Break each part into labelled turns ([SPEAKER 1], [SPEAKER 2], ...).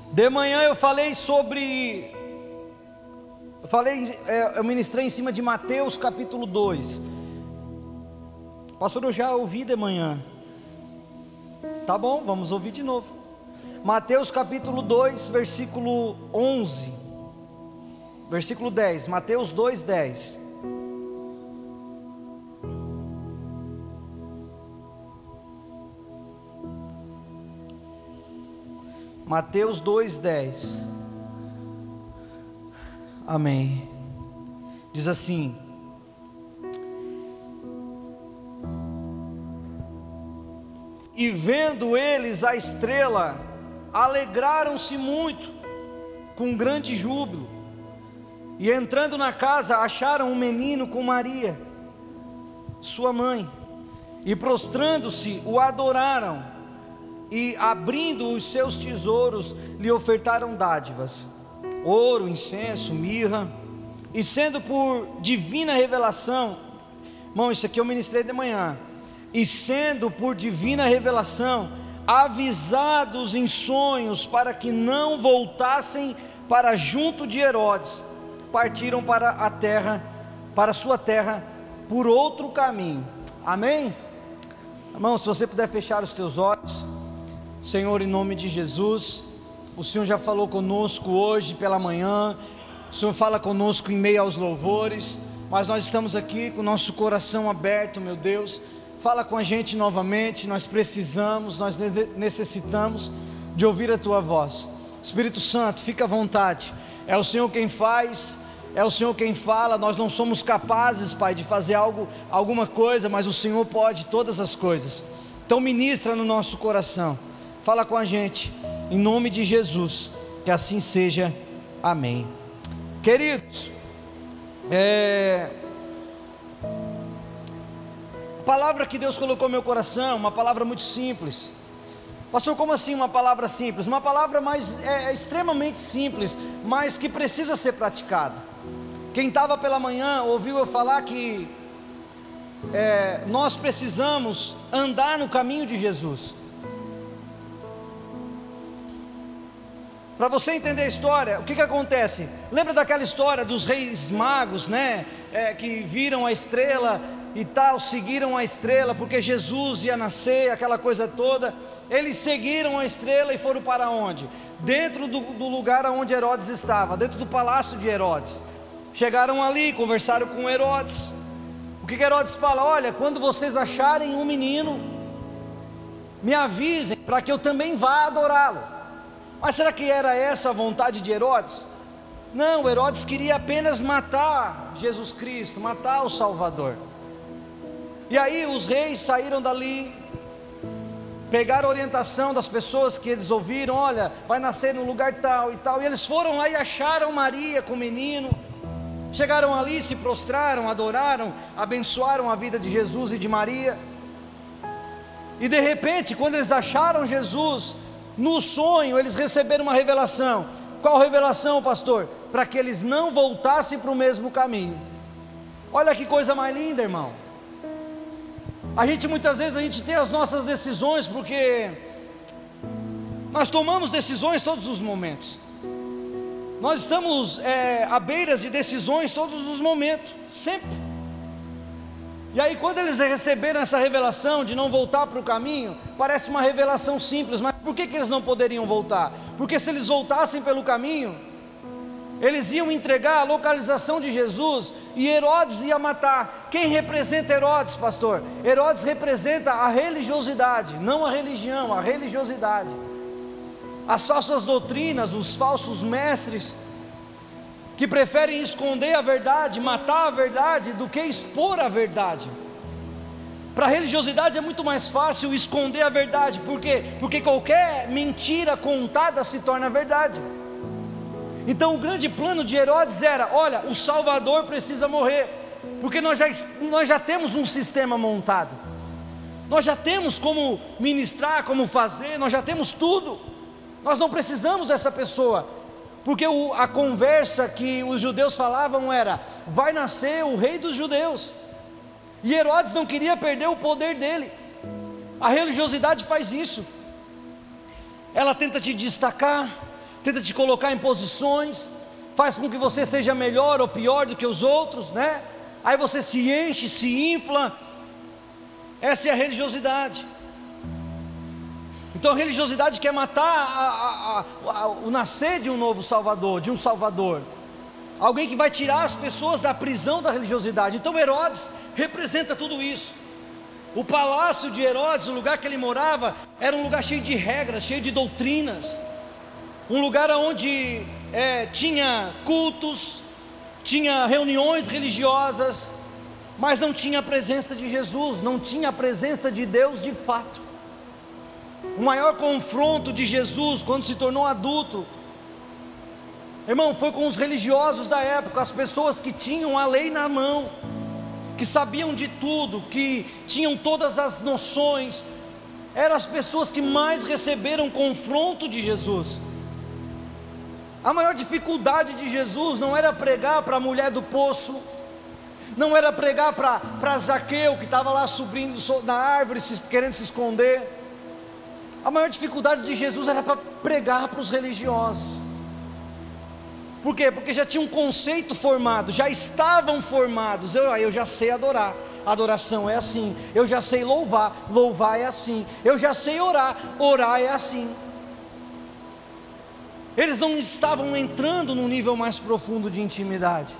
[SPEAKER 1] De manhã eu ministrei em cima de Mateus capítulo 2. Pastor, eu já ouvi de manhã. Tá bom, vamos ouvir de novo. Mateus capítulo 2, versículo 11. Versículo 10, Mateus 2, 10. Mateus 2, 10. Amém. Diz assim: e vendo eles a estrela, alegraram-se muito, com grande júbilo. E entrando na casa, acharam um menino com Maria, sua mãe, e prostrando-se, o adoraram. E abrindo os seus tesouros, lhe ofertaram dádivas, ouro, incenso, mirra. E sendo por divina revelação, irmão, isso aqui eu ministrei de manhã. E sendo por divina revelação, avisados em sonhos, para que não voltassem para junto de Herodes, partiram para a terra, para a sua terra, por outro caminho. Amém? Irmão, se você puder fechar os teus olhos. Senhor, em nome de Jesus, o Senhor já falou conosco hoje pela manhã, o Senhor fala conosco em meio aos louvores, mas nós estamos aqui com o nosso coração aberto, meu Deus. Fala com a gente novamente, nós precisamos, nós necessitamos de ouvir a Tua voz. Espírito Santo, fica à vontade, é o Senhor quem faz, é o Senhor quem fala. Nós não somos capazes, Pai, de fazer alguma coisa, mas o Senhor pode todas as coisas. Então ministra no nosso coração, fala com a gente, em nome de Jesus, que assim seja, amém. Queridos, a palavra que Deus colocou no meu coração, uma palavra muito simples. Pastor, como assim uma palavra simples? Uma palavra extremamente simples, mas que precisa ser praticada. Quem estava pela manhã ouviu eu falar que nós precisamos andar no caminho de Jesus. Para você entender a história, o que acontece? Lembra daquela história dos reis magos, né? Que viram a estrela e tal, seguiram a estrela, porque Jesus ia nascer, aquela coisa toda. Eles seguiram a estrela e foram para onde? Dentro do lugar onde Herodes estava, dentro do palácio de Herodes. Chegaram ali, conversaram com Herodes. O que Herodes fala? Olha, quando vocês acharem um menino, me avisem, para que eu também vá adorá-lo. Mas será que era essa a vontade de Herodes? Não, Herodes queria apenas matar Jesus Cristo, matar o Salvador. E aí os reis saíram dali, pegaram a orientação das pessoas que eles ouviram: olha, vai nascer no lugar tal e tal. E eles foram lá e acharam Maria com o menino. Chegaram ali, se prostraram, adoraram, abençoaram a vida de Jesus e de Maria. E de repente, quando eles acharam Jesus, no sonho eles receberam uma revelação. Qual revelação, pastor? Para que eles não voltassem para o mesmo caminho. Olha que coisa mais linda, irmão. Muitas vezes a gente tem as nossas decisões, porque nós tomamos decisões todos os momentos. Nós estamos à beira de decisões todos os momentos, sempre. E aí quando eles receberam essa revelação de não voltar para o caminho, parece uma revelação simples, mas por que eles não poderiam voltar? Porque se eles voltassem pelo caminho, eles iam entregar a localização de Jesus, e Herodes ia matar. Quem representa Herodes, pastor? Herodes representa a religiosidade, não a religião, a religiosidade. As falsas doutrinas, os falsos mestres, que preferem esconder a verdade, matar a verdade, do que expor a verdade. Para a religiosidade é muito mais fácil esconder a verdade. Por quê? Porque qualquer mentira contada se torna verdade. Então o grande plano de Herodes era: olha, o Salvador precisa morrer, porque nós já temos um sistema montado, nós já temos como ministrar, como fazer, nós já temos tudo, nós não precisamos dessa pessoa. Porque a conversa que os judeus falavam era: vai nascer o rei dos judeus. E Herodes não queria perder o poder dele. A religiosidade faz isso. Ela tenta te destacar, tenta te colocar em posições, faz com que você seja melhor ou pior do que os outros, né? Aí você se enche, se infla. Essa é a religiosidade. Então a religiosidade quer matar o nascer de um novo Salvador, de um Salvador, alguém que vai tirar as pessoas da prisão da religiosidade. Então Herodes representa tudo isso. O palácio de Herodes, o lugar que ele morava, era um lugar cheio de regras, cheio de doutrinas, um lugar onde tinha cultos, tinha reuniões religiosas, mas não tinha a presença de Jesus, não tinha a presença de Deus de fato. O maior confronto de Jesus quando se tornou adulto, irmão, foi com os religiosos da época, as pessoas que tinham a lei na mão, que sabiam de tudo, que tinham todas as noções. Eram as pessoas que mais receberam confronto de Jesus. A maior dificuldade de Jesus não era pregar para a mulher do poço, não era pregar para Zaqueu, que estava lá subindo na árvore, querendo se esconder. A maior dificuldade de Jesus era para pregar para os religiosos. Por quê? Porque já tinha um conceito formado, já estavam formados. Eu já sei adorar, adoração é assim. Eu já sei louvar, louvar é assim. Eu já sei orar, orar é assim. Eles não estavam entrando num nível mais profundo de intimidade.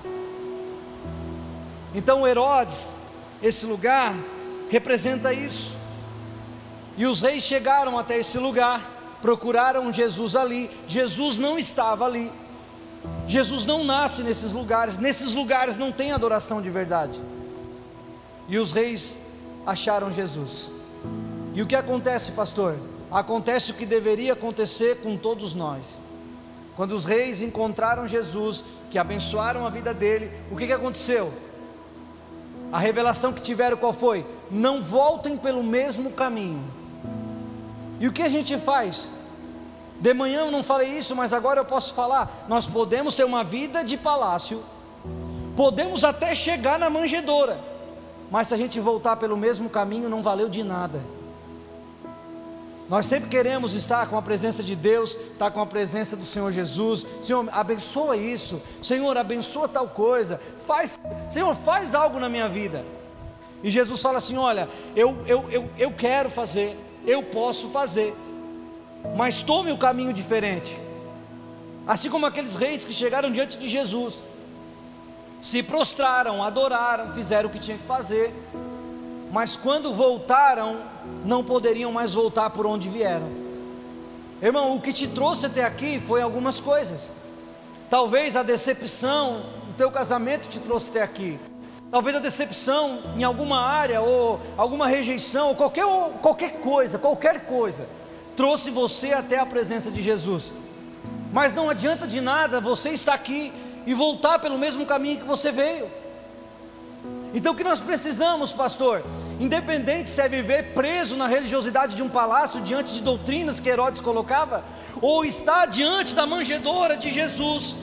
[SPEAKER 1] Então Herodes, esse lugar, representa isso. E os reis chegaram até esse lugar, procuraram Jesus ali. Jesus não estava ali. Jesus não nasce nesses lugares não tem adoração de verdade. E os reis acharam Jesus. E o que acontece, pastor? Acontece o que deveria acontecer com todos nós. Quando os reis encontraram Jesus, que abençoaram a vida dele, o que aconteceu? A revelação que tiveram qual foi? Não voltem pelo mesmo caminho. E o que a gente faz? De manhã eu não falei isso, mas agora eu posso falar. Nós podemos ter uma vida de palácio, podemos até chegar na manjedoura, mas se a gente voltar pelo mesmo caminho, não valeu de nada. Nós sempre queremos estar com a presença de Deus, estar com a presença do Senhor Jesus. Senhor, abençoa isso. Senhor, abençoa tal coisa. Senhor, faz algo na minha vida. E Jesus fala assim: olha, eu quero fazer, eu posso fazer, mas tome o caminho diferente. Assim como aqueles reis que chegaram diante de Jesus, se prostraram, adoraram, fizeram o que tinha que fazer, mas quando voltaram, não poderiam mais voltar por onde vieram. Irmão, o que te trouxe até aqui foi algumas coisas. Talvez a decepção no teu casamento te trouxe até aqui. Talvez a decepção em alguma área, ou alguma rejeição, ou qualquer coisa, trouxe você até a presença de Jesus. Mas não adianta de nada você estar aqui e voltar pelo mesmo caminho que você veio. Então o que nós precisamos, pastor? Independente se é viver preso na religiosidade de um palácio, diante de doutrinas que Herodes colocava, ou estar diante da manjedoura de Jesus,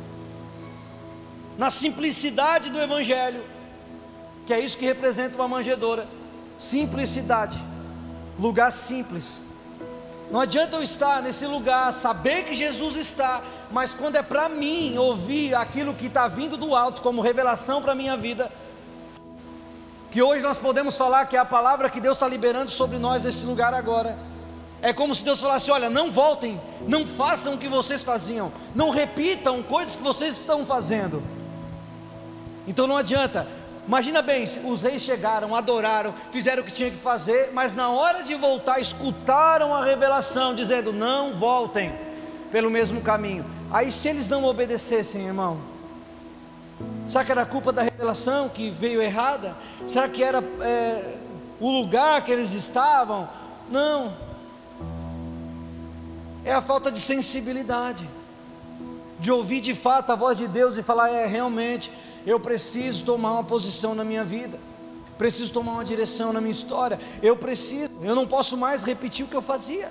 [SPEAKER 1] na simplicidade do Evangelho, que é isso que representa uma manjedoura. Simplicidade, lugar simples. Não adianta eu estar nesse lugar, saber que Jesus está, mas quando é para mim ouvir aquilo que está vindo do alto como revelação para a minha vida, que hoje nós podemos falar que é a palavra que Deus está liberando sobre nós nesse lugar agora. É como se Deus falasse: olha, não voltem, não façam o que vocês faziam, não repitam coisas que vocês estão fazendo. Então não adianta. Imagina bem, os reis chegaram, adoraram, fizeram o que tinha que fazer, mas na hora de voltar, escutaram a revelação, dizendo: não voltem pelo mesmo caminho. Aí se eles não obedecessem, irmão, será que era culpa da revelação que veio errada? Será que era o lugar que eles estavam? Não, é a falta de sensibilidade, de ouvir de fato a voz de Deus e falar: realmente, eu preciso tomar uma posição na minha vida, preciso tomar uma direção na minha história, eu não posso mais repetir o que eu fazia.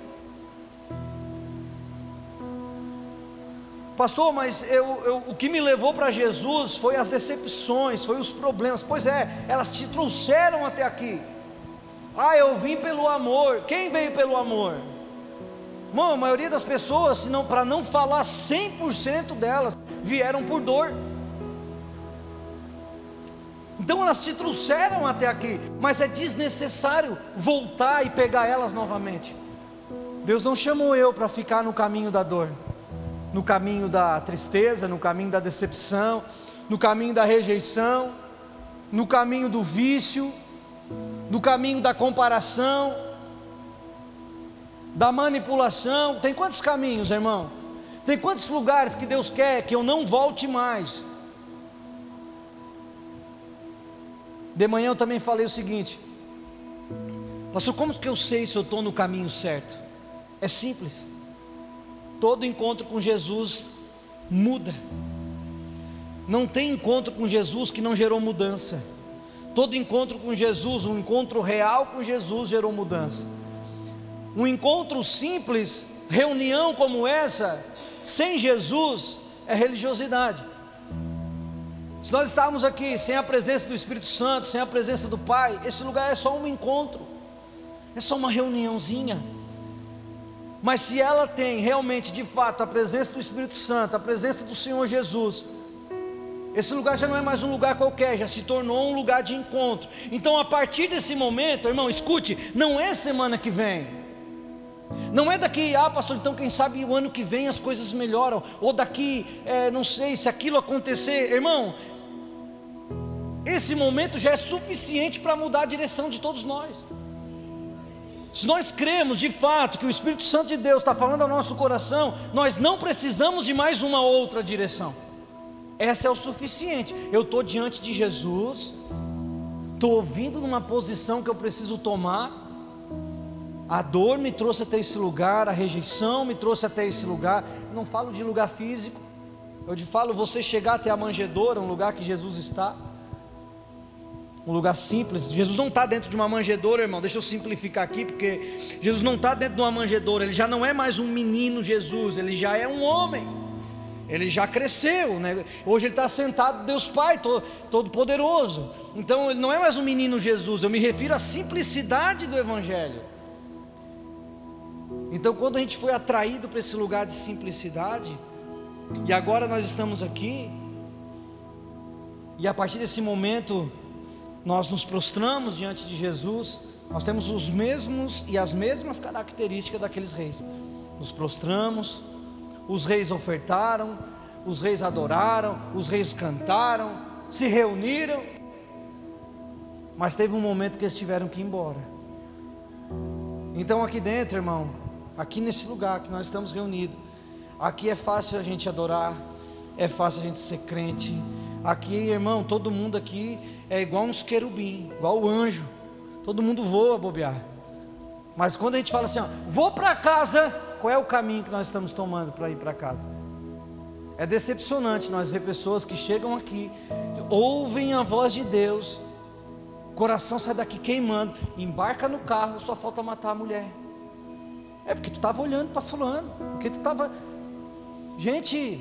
[SPEAKER 1] Pastor, mas o que me levou para Jesus foi as decepções, foi os problemas. Pois é, elas te trouxeram até aqui. Eu vim pelo amor. Quem veio pelo amor? Irmão, a maioria das pessoas, se não, para não falar 100% delas, vieram por dor. Então elas te trouxeram até aqui, mas é desnecessário voltar e pegar elas novamente. Deus não chamou eu para ficar no caminho da dor, no caminho da tristeza, no caminho da decepção, no caminho da rejeição, no caminho do vício, no caminho da comparação, da manipulação. Tem quantos caminhos, irmão? Tem quantos lugares que Deus quer que eu não volte mais? De manhã eu também falei o seguinte: pastor, como que eu sei se eu estou no caminho certo? É simples. Todo encontro com Jesus muda. Não tem encontro com Jesus que não gerou mudança. Todo encontro com Jesus, um encontro real com Jesus, gerou mudança. Um encontro simples, reunião como essa, sem Jesus, é religiosidade. Se nós estávamos aqui sem a presença do Espírito Santo, sem a presença do Pai, esse lugar é só um encontro, é só uma reuniãozinha. Mas se ela tem realmente, de fato, a presença do Espírito Santo, a presença do Senhor Jesus, esse lugar já não é mais um lugar qualquer, já se tornou um lugar de encontro. Então a partir desse momento, irmão, escute, não é semana que vem, não é daqui, pastor, então quem sabe o ano que vem as coisas melhoram, ou daqui, não sei, se aquilo acontecer, irmão, esse momento já é suficiente para mudar a direção de todos nós. Se nós cremos de fato que o Espírito Santo de Deus está falando ao nosso coração, nós não precisamos de mais uma outra direção. Essa é o suficiente. Eu estou diante de Jesus, estou ouvindo numa posição que eu preciso tomar. A dor me trouxe até esse lugar, a rejeição me trouxe até esse lugar. Não falo de lugar físico, eu te falo você chegar até a manjedoura, um lugar que Jesus está. Um lugar simples. Jesus não está dentro de uma manjedoura, irmão. Deixa eu simplificar aqui, porque Jesus não está dentro de uma manjedoura. Ele já não é mais um menino Jesus, ele já é um homem. Ele já cresceu, né? Hoje ele está sentado, Deus Pai todo poderoso. Então ele não é mais um menino Jesus. Eu me refiro à simplicidade do Evangelho. Então quando a gente foi atraído para esse lugar de simplicidade, e agora nós estamos aqui, e a partir desse momento nós nos prostramos diante de Jesus, nós temos os mesmos e as mesmas características daqueles reis. Nos prostramos, os reis ofertaram, os reis adoraram, os reis cantaram, se reuniram, mas teve um momento que eles tiveram que ir embora. Então aqui dentro, irmão, aqui nesse lugar que nós estamos reunidos, aqui é fácil a gente adorar, é fácil a gente ser crente. Aqui, irmão, todo mundo aqui é igual uns querubim, igual o anjo, todo mundo voa bobear. Mas quando a gente fala assim, vou para casa, qual é o caminho que nós estamos tomando para ir para casa? É decepcionante nós ver pessoas que chegam aqui, ouvem a voz de Deus, o coração sai daqui queimando, embarca no carro, só falta matar a mulher. É porque tu estava olhando para fulano, porque tu estava... Gente,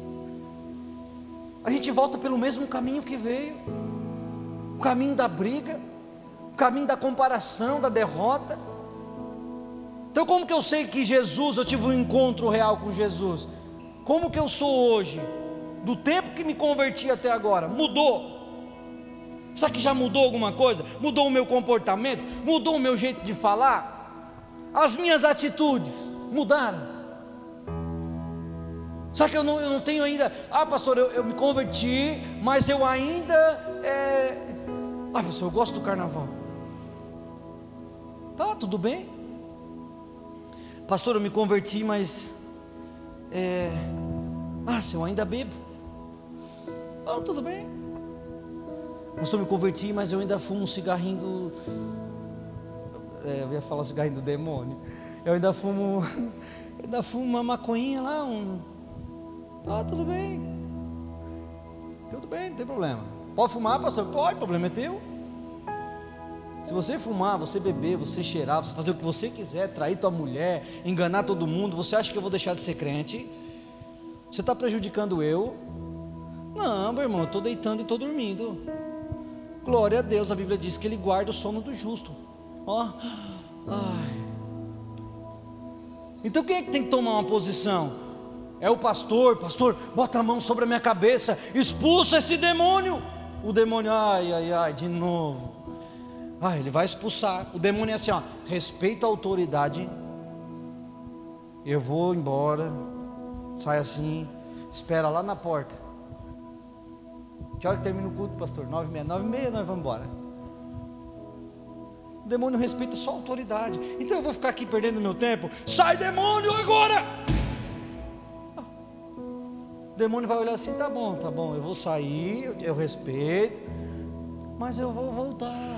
[SPEAKER 1] a gente volta pelo mesmo caminho que veio, o caminho da briga, o caminho da comparação, da derrota. Então como que eu sei que Jesus, eu tive um encontro real com Jesus? Como que eu sou hoje? Do tempo que me converti até agora, mudou? Será que já mudou alguma coisa? Mudou o meu comportamento? Mudou o meu jeito de falar? As minhas atitudes mudaram? Será que eu não tenho ainda... pastor, eu me converti, mas eu ainda... pastor, eu gosto do carnaval. Tá, tudo bem. Pastor, eu me converti, mas... se eu ainda bebo. Tudo bem. Pastor, eu me converti, mas eu ainda fumo um cigarrinho do... eu ia falar cigarrinho do demônio. Eu ainda fumo uma maconhinha lá, tudo bem. Tudo bem, não tem problema. Pode fumar, pastor? Pode, o problema é teu. Se você fumar, você beber, você cheirar, você fazer o que você quiser, trair tua mulher, enganar todo mundo, você acha que eu vou deixar de ser crente? Você está prejudicando eu? Não, meu irmão, eu estou deitando e estou dormindo. Glória a Deus, a Bíblia diz que Ele guarda o sono do justo. Então quem é que tem que tomar uma posição? É o pastor. Pastor, bota a mão sobre a minha cabeça, expulsa esse demônio. O demônio, ai, de novo. Ele vai expulsar. O demônio é assim, ó, respeita a autoridade. Eu vou embora. Sai assim, espera lá na porta. Que hora que termina o culto, pastor? 9h30. 9h30 nós vamos embora. O demônio respeita só a autoridade. Então eu vou ficar aqui perdendo meu tempo? Sai, demônio, agora! O demônio vai olhar assim, tá bom, eu vou sair, eu respeito, mas eu vou voltar.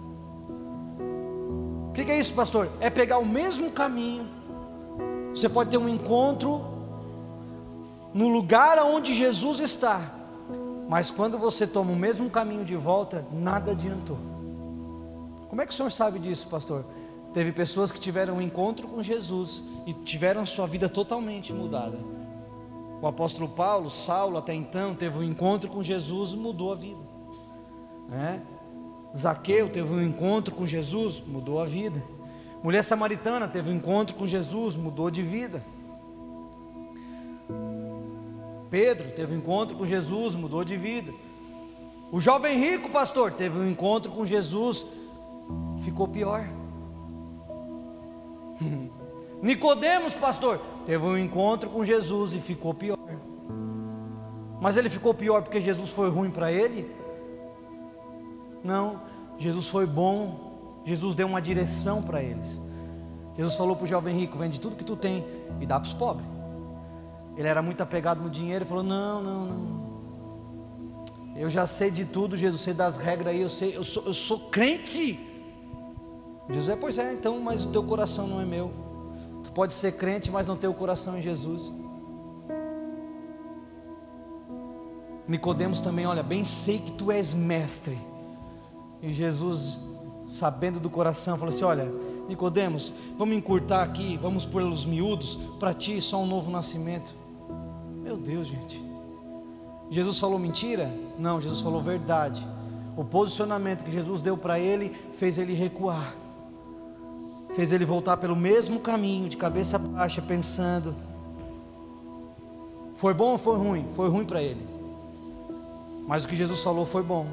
[SPEAKER 1] O que é isso, pastor? É pegar o mesmo caminho. Você pode ter um encontro no lugar onde Jesus está, mas quando você toma o mesmo caminho de volta, nada adiantou. Como é que o senhor sabe disso, pastor? Teve pessoas que tiveram um encontro com Jesus e tiveram a sua vida totalmente mudada. O apóstolo Paulo, Saulo até então, teve um encontro com Jesus e mudou a vida, né? Zaqueu teve um encontro com Jesus, mudou a vida. Mulher samaritana teve um encontro com Jesus, mudou de vida. Pedro teve um encontro com Jesus, mudou de vida. O jovem rico, pastor, teve um encontro com Jesus, ficou pior. Nicodemos, pastor, teve um encontro com Jesus e ficou pior. Mas ele ficou pior porque Jesus foi ruim para ele? Não, Jesus foi bom. Jesus deu uma direção para eles. Jesus falou para o jovem rico: vende tudo que tu tem e dá para os pobres. Ele era muito apegado no dinheiro e falou: não, eu já sei de tudo, Jesus, sei das regras aí, eu sou crente. Jesus: pois é, então, mas o teu coração não é meu. Tu pode ser crente, mas não ter o coração em Jesus. Nicodemos também: olha, bem sei que tu és mestre. E Jesus, sabendo do coração, falou assim: olha, Nicodemos, vamos encurtar aqui, vamos pôr os miúdos, para ti só um novo nascimento. Meu Deus, gente, Jesus falou mentira? Não, Jesus falou verdade. O posicionamento que Jesus deu para ele fez ele recuar, fez ele voltar pelo mesmo caminho, de cabeça baixa, pensando. Foi bom ou foi ruim? Foi ruim para ele, mas o que Jesus falou foi bom.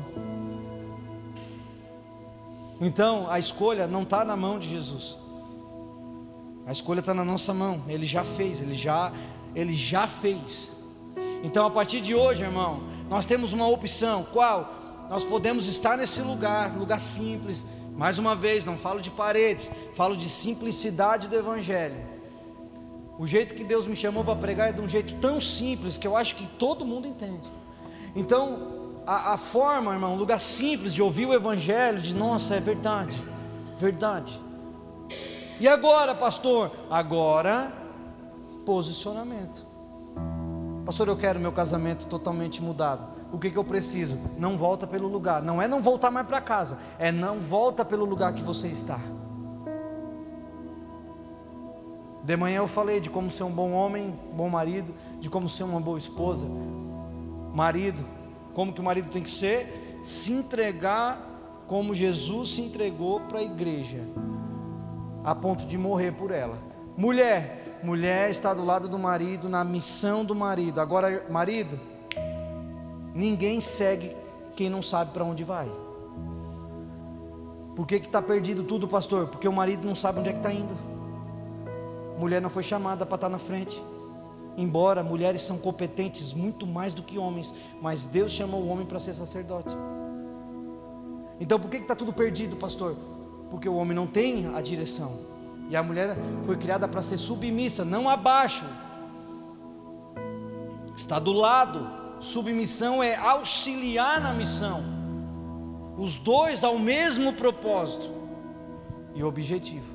[SPEAKER 1] Então a escolha não está na mão de Jesus, a escolha está na nossa mão. Ele já fez, ele já fez. Então a partir de hoje, irmão, nós temos uma opção. Qual? Nós podemos estar nesse lugar simples. Mais uma vez, não falo de paredes, falo de simplicidade do Evangelho. O jeito que Deus me chamou para pregar é de um jeito tão simples que eu acho que todo mundo entende. Então a forma, irmão, um lugar simples de ouvir o Evangelho, de nossa, é verdade, verdade. E agora, pastor? Agora, posicionamento. Pastor, eu quero meu casamento totalmente mudado. O que eu preciso? Não volta pelo lugar. Não é não voltar mais para casa, é não volta pelo lugar que você está. De manhã eu falei de como ser um bom homem, bom marido, de como ser uma boa esposa. Marido, como que o marido tem que ser? Se entregar como Jesus se entregou para a igreja, a ponto de morrer por ela. Mulher está do lado do marido, na missão do marido. Agora, marido, ninguém segue quem não sabe para onde vai. Por que está perdido tudo, pastor? Porque o marido não sabe onde é que está indo. Mulher não foi chamada para estar na frente. Embora mulheres são competentes muito mais do que homens, mas Deus chamou o homem para ser sacerdote. Então por que está tudo perdido, pastor? Porque o homem não tem a direção, e a mulher foi criada para ser submissa, não abaixo, está do lado. Submissão é auxiliar na missão, os dois ao mesmo propósito e objetivo.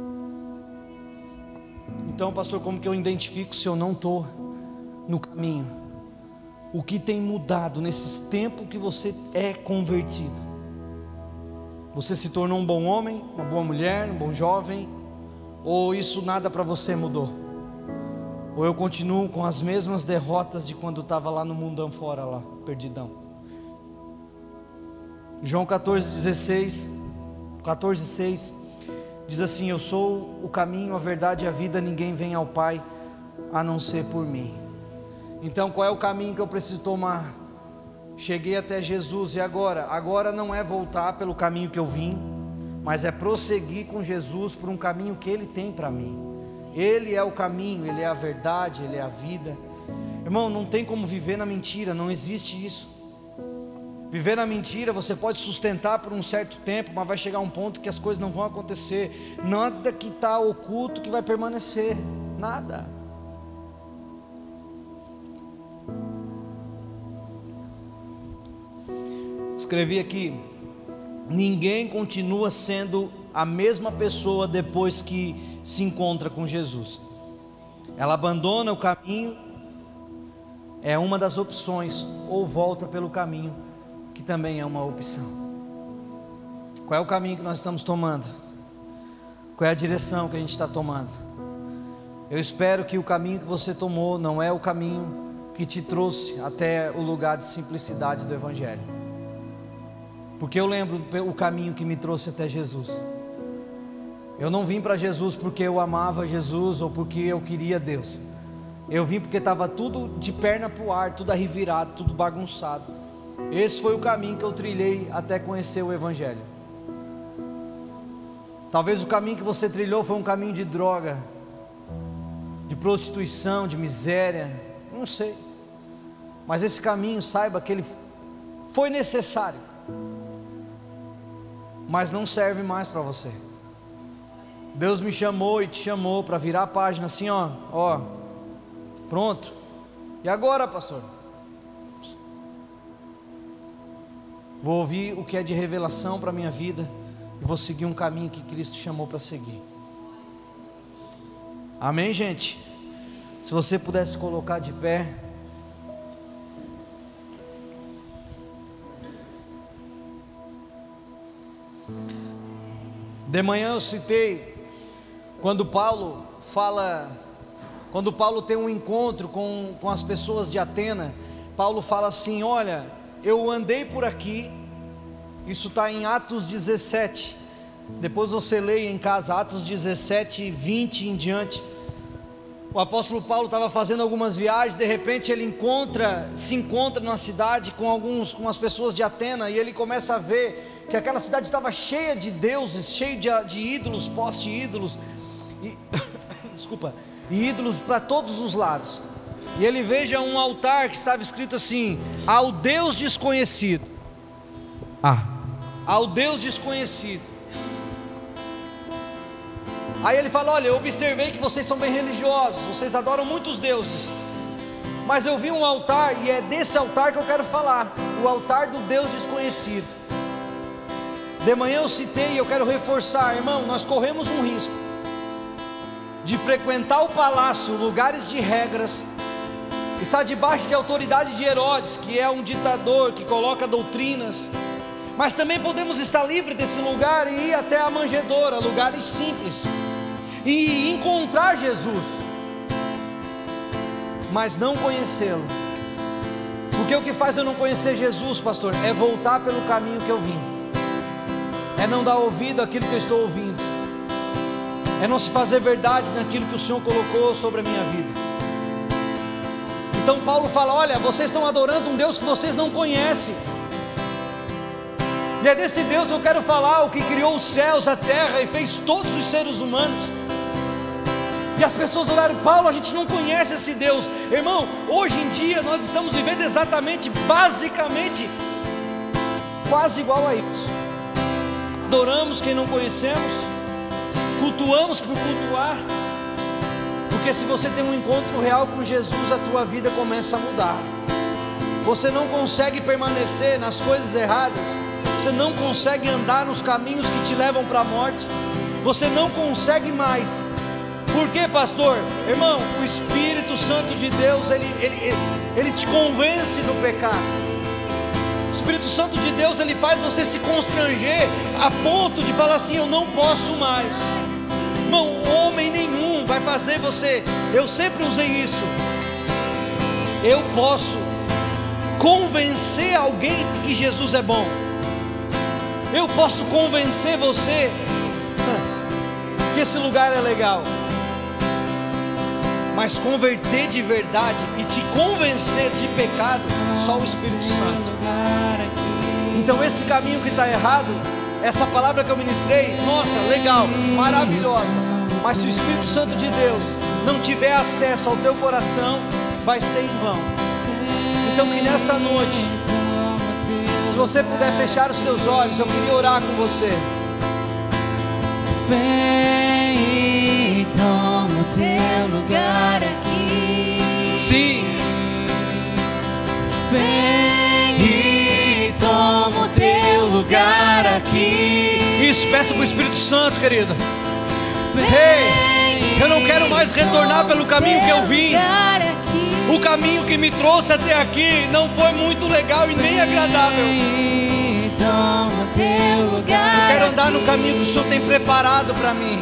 [SPEAKER 1] Então, pastor, como que eu identifico se eu não estou no caminho? O que tem mudado nesses tempos que você é convertido? Você se tornou um bom homem, uma boa mulher, um bom jovem? Ou isso nada para você mudou? Ou eu continuo com as mesmas derrotas de quando estava lá no mundão fora, lá, perdidão? João 14:6 Diz assim: eu sou o caminho, a verdade e a vida, ninguém vem ao Pai a não ser por mim. Então qual é o caminho que eu preciso tomar? Cheguei até Jesus, e agora? Agora não é voltar pelo caminho que eu vim, mas é prosseguir com Jesus por um caminho que Ele tem para mim. Ele é o caminho, Ele é a verdade, Ele é a vida. Irmão, não tem como viver na mentira, não existe isso. Viver na mentira você pode sustentar por um certo tempo, mas vai chegar um ponto que as coisas não vão acontecer. Nada que está oculto que vai permanecer, nada. Escrevi aqui: ninguém continua sendo a mesma pessoa depois que se encontra com Jesus. Ela abandona o caminho, é uma das opções, ou volta pelo caminho, que também é uma opção. Qual é o caminho que nós estamos tomando? Qual é a direção que a gente está tomando? Eu espero que o caminho que você tomou não é o caminho que te trouxe até o lugar de simplicidade do Evangelho, porque eu lembro o caminho que me trouxe até Jesus. Eu não vim para Jesus porque eu amava Jesus ou porque eu queria Deus. Eu vim porque estava tudo de perna para o ar, tudo arrevirado, tudo bagunçado. Esse foi o caminho que eu trilhei até conhecer o Evangelho. Talvez o caminho que você trilhou foi um caminho de droga, de prostituição, de miséria, não sei. Mas esse caminho, saiba que ele foi necessário, mas não serve mais para você. Deus me chamou e te chamou para virar a página assim, ó, pronto. E agora, pastor? Vou ouvir o que é de revelação para a minha vida e vou seguir um caminho que Cristo chamou para seguir. Amém, gente? Se você pudesse colocar de pé. De manhã eu citei quando Paulo tem um encontro com as pessoas de Atena. Paulo fala assim: olha, eu andei por aqui. Isso está em Atos 17, depois você leia em casa, Atos 17, 20 em diante. O apóstolo Paulo estava fazendo algumas viagens, de repente ele se encontra numa cidade com as pessoas de Atena, e ele começa a ver que aquela cidade estava cheia de deuses, cheia de ídolos, poste-ídolos, e ídolos para todos os lados. E ele veja um altar que estava escrito assim: ao Deus desconhecido. Ao Deus desconhecido. Aí ele fala: olha, eu observei que vocês são bem religiosos, vocês adoram muitos deuses, mas eu vi um altar, e é desse altar que eu quero falar, o altar do Deus desconhecido. De manhã eu citei e eu quero reforçar, irmão, nós corremos um risco de frequentar o palácio, lugares de regras, está debaixo de autoridade de Herodes, que é um ditador que coloca doutrinas, mas também podemos estar livres desse lugar e ir até a manjedoura, lugares simples, e encontrar Jesus, mas não conhecê-lo. Porque o que faz eu não conhecer Jesus, pastor, é voltar pelo caminho que eu vim, é não dar ouvido àquilo que eu estou ouvindo, é não se fazer verdade naquilo que o Senhor colocou sobre a minha vida. Então Paulo fala: olha, vocês estão adorando um Deus que vocês não conhecem, e é desse Deus que eu quero falar, o que criou os céus, a terra e fez todos os seres humanos. E as pessoas olharam: Paulo, a gente não conhece esse Deus. Irmão, hoje em dia nós estamos vivendo exatamente, basicamente, quase igual a isso. Adoramos quem não conhecemos, cultuamos por cultuar, porque se você tem um encontro real com Jesus, a tua vida começa a mudar. Você não consegue permanecer nas coisas erradas, você não consegue andar nos caminhos que te levam para a morte, você não consegue mais. Por quê, pastor? Irmão, o Espírito Santo de Deus, ele te convence do pecado. O Espírito Santo de Deus, ele faz você se constranger a ponto de falar assim: eu não posso mais. Irmão, homem nenhum vai fazer você. Eu sempre usei isso. Eu posso convencer alguém que Jesus é bom. Eu posso convencer você porque esse lugar é legal. Mas converter de verdade e te convencer de pecado, só o Espírito Santo. Então esse caminho que está errado, essa palavra que eu ministrei, nossa, legal, maravilhosa, mas se o Espírito Santo de Deus não tiver acesso ao teu coração, vai ser em vão. Então que nessa noite, se você puder fechar os teus olhos, eu queria orar com você.
[SPEAKER 2] Vem e toma o teu lugar aqui.
[SPEAKER 1] Sim.
[SPEAKER 2] Vem e toma o teu lugar aqui.
[SPEAKER 1] Isso, peça para o Espírito Santo, querido. Ei, eu não quero mais retornar pelo caminho que eu vim. O caminho que me trouxe até aqui não foi muito legal e nem agradável. Eu quero andar no caminho que o Senhor tem preparado para mim.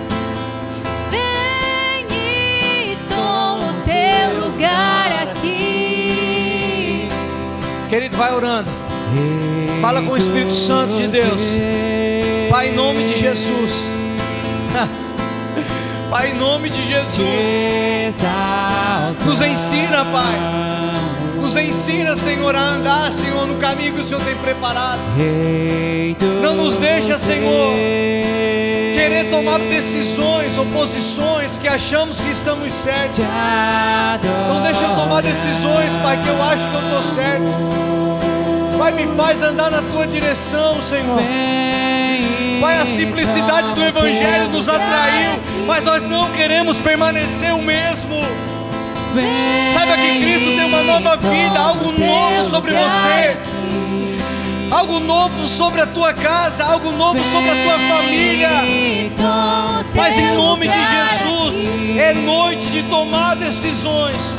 [SPEAKER 2] Vem e toma o teu lugar aqui.
[SPEAKER 1] Querido, vai orando. Fala com o Espírito Santo de Deus. Pai, em nome de Jesus. Pai, em nome de Jesus, nos ensina, Pai. Nos ensina, Senhor, a andar, Senhor, no caminho que o Senhor tem preparado. Não nos deixa, Senhor, querer tomar decisões ou posições que achamos que estamos certos. Não deixa eu tomar decisões, Pai, que eu acho que eu estou certo. Pai, me faz andar na Tua direção, Senhor. Pai, a simplicidade do Evangelho nos atraiu, mas nós não queremos permanecer o mesmo. Saiba que Cristo tem uma nova vida, algo novo sobre você, algo novo sobre a tua casa, algo novo sobre a tua família. Mas em nome de Jesus, é noite de tomar decisões.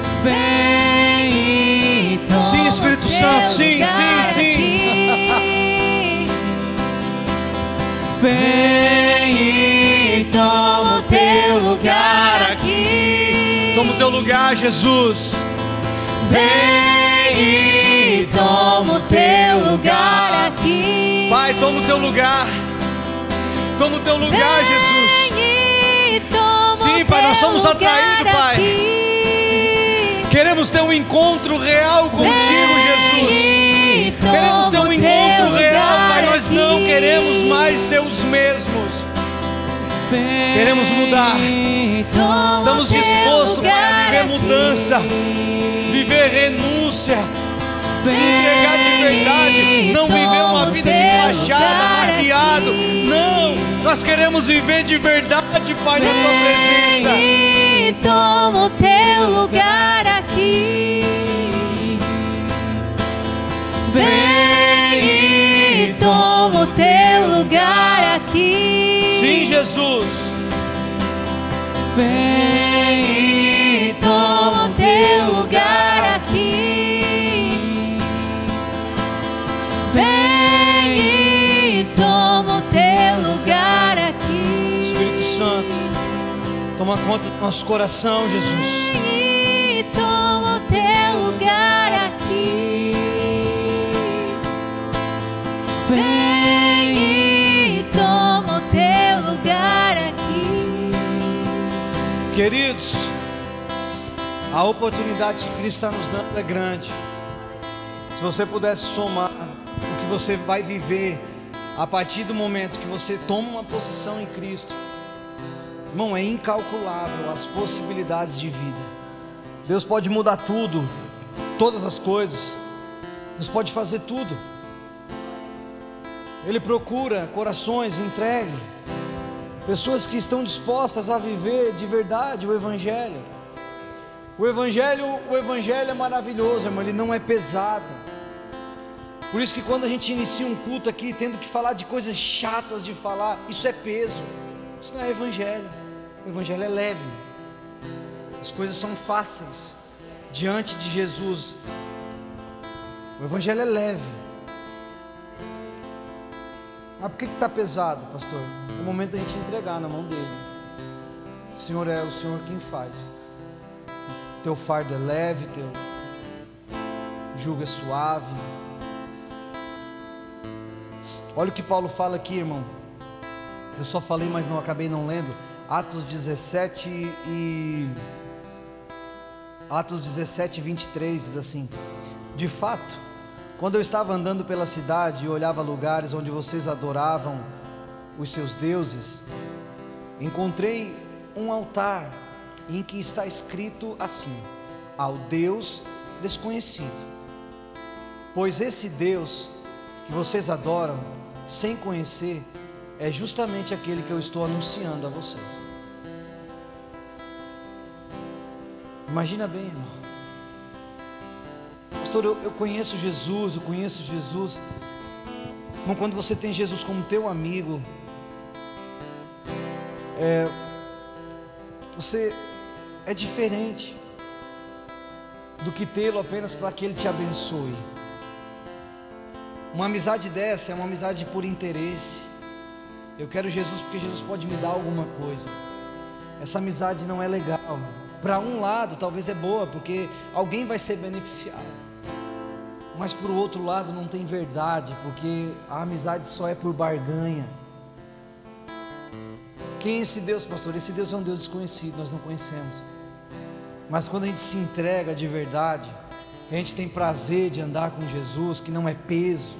[SPEAKER 1] Sim, Espírito Santo, sim, sim, sim.
[SPEAKER 2] Vem e toma o teu lugar aqui.
[SPEAKER 1] Toma o teu lugar, Jesus.
[SPEAKER 2] Vem e toma o teu lugar aqui.
[SPEAKER 1] Pai, toma o teu lugar. Toma o teu lugar, Jesus.
[SPEAKER 2] Vem e toma
[SPEAKER 1] Sim,
[SPEAKER 2] o
[SPEAKER 1] Pai, nós somos
[SPEAKER 2] teu
[SPEAKER 1] atraídos,
[SPEAKER 2] lugar
[SPEAKER 1] Pai.
[SPEAKER 2] aqui.
[SPEAKER 1] Queremos ter um encontro real contigo, Jesus. Queremos ter um encontro real, Pai. Nós não queremos mais ser os mesmos. Queremos mudar. Estamos dispostos, Pai, a viver mudança, viver renúncia, se entregar de verdade, não viver uma vida de fachada, maquiado. Não, nós queremos viver de verdade, Pai, na Tua presença.
[SPEAKER 2] Vem e toma o teu lugar aqui. Vem e toma o teu lugar aqui.
[SPEAKER 1] Sim, Jesus.
[SPEAKER 2] Vem e toma o teu lugar aqui. Vem e toma o teu lugar aqui.
[SPEAKER 1] Espírito Santo, toma conta do nosso coração, Jesus.
[SPEAKER 2] Vem e toma o teu lugar aqui. Vem e toma o teu lugar aqui.
[SPEAKER 1] Queridos, a oportunidade que Cristo está nos dando é grande. Se você pudesse somar o que você vai viver a partir do momento que você toma uma posição em Cristo, irmão, é incalculável as possibilidades de vida. Deus pode mudar tudo, todas as coisas. Deus pode fazer tudo. Ele procura corações entregues, pessoas que estão dispostas a viver de verdade o Evangelho. O Evangelho é maravilhoso, irmão, ele não é pesado. Por isso que quando a gente inicia um culto aqui, tendo que falar de coisas chatas de falar, isso é peso. Isso não é Evangelho. O Evangelho é leve. As coisas são fáceis diante de Jesus. O Evangelho é leve. Mas por que está pesado, pastor? É o momento da gente entregar na mão dele. O Senhor é o Senhor quem faz. Teu fardo é leve, teu jugo é suave. Olha o que Paulo fala aqui, irmão. Eu só falei, mas não acabei não lendo. Atos 17 e 23 diz assim: de fato, quando eu estava andando pela cidade e olhava lugares onde vocês adoravam os seus deuses, encontrei um altar em que está escrito assim: ao Deus desconhecido. Pois esse Deus que vocês adoram sem conhecer é justamente aquele que eu estou anunciando a vocês. Imagina bem, irmão. Pastor, eu conheço Jesus, Irmão, quando você tem Jesus como teu amigo, você é diferente do que tê-lo apenas para que Ele te abençoe. Uma amizade dessa é uma amizade por interesse. Eu quero Jesus porque Jesus pode me dar alguma coisa. Essa amizade não é legal. Para um lado talvez é boa, porque alguém vai ser beneficiado, mas para o outro lado não tem verdade, porque a amizade só é por barganha. Quem é esse Deus, pastor? Esse Deus é um Deus desconhecido, nós não conhecemos. Mas quando a gente se entrega de verdade, que a gente tem prazer de andar com Jesus, que não é peso,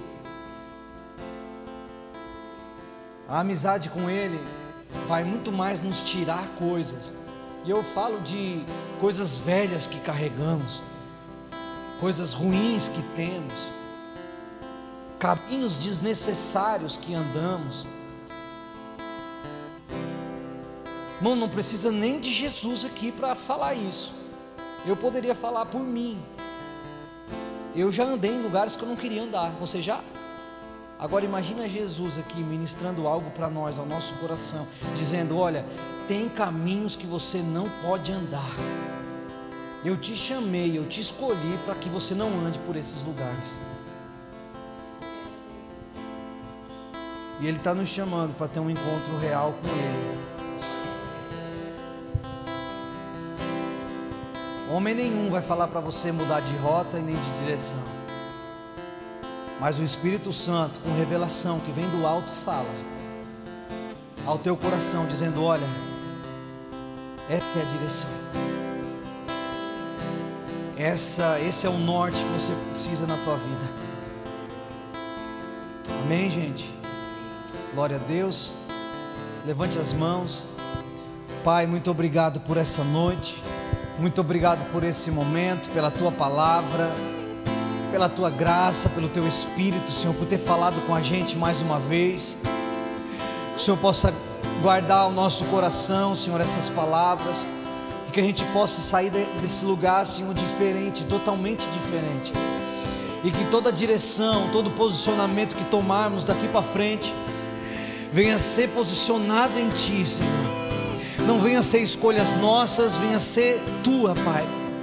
[SPEAKER 1] a amizade com Ele vai muito mais nos tirar coisas. E eu falo de coisas velhas que carregamos, coisas ruins que temos, caminhos desnecessários que andamos. Irmão, não precisa nem de Jesus aqui para falar isso. Eu poderia falar por mim. Eu já andei em lugares que eu não queria andar. Você já? Agora imagina Jesus aqui ministrando algo para nós, ao nosso coração, dizendo: olha, tem caminhos que você não pode andar. Eu te chamei, eu te escolhi para que você não ande por esses lugares. E Ele está nos chamando para ter um encontro real com Ele. Homem nenhum vai falar para você mudar de rota e nem de direção, mas o Espírito Santo, com revelação que vem do alto, fala ao teu coração, dizendo: olha, essa é a direção, esse é o norte que você precisa na tua vida. Amém, gente? Glória a Deus. Levante as mãos. Pai, muito obrigado por essa noite, muito obrigado por esse momento, pela tua palavra, pela tua graça, pelo teu Espírito, Senhor, por ter falado com a gente mais uma vez. Que o Senhor possa guardar o nosso coração, Senhor, essas palavras, e que a gente possa sair desse lugar, Senhor, diferente, totalmente diferente, e que toda direção, todo posicionamento que tomarmos daqui para frente venha a ser posicionado em Ti, Senhor. Não venha a ser escolhas nossas, venha a ser Tua, Pai.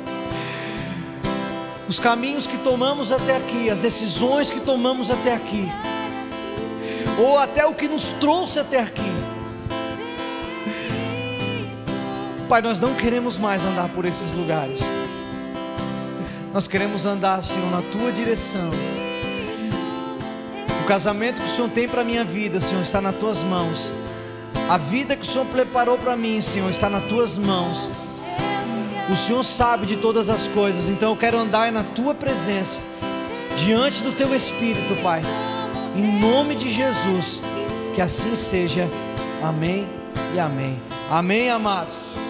[SPEAKER 1] Os caminhos que tomamos até aqui, as decisões que tomamos até aqui, ou até o que nos trouxe até aqui, Pai, nós não queremos mais andar por esses lugares. Nós queremos andar, Senhor, na Tua direção. O casamento que o Senhor tem para a minha vida, Senhor, está nas Tuas mãos. A vida que o Senhor preparou para mim, Senhor, está nas Tuas mãos. O Senhor sabe de todas as coisas, então eu quero andar na Tua presença, diante do Teu Espírito, Pai, em nome de Jesus, que assim seja. Amém e amém. Amém, amados.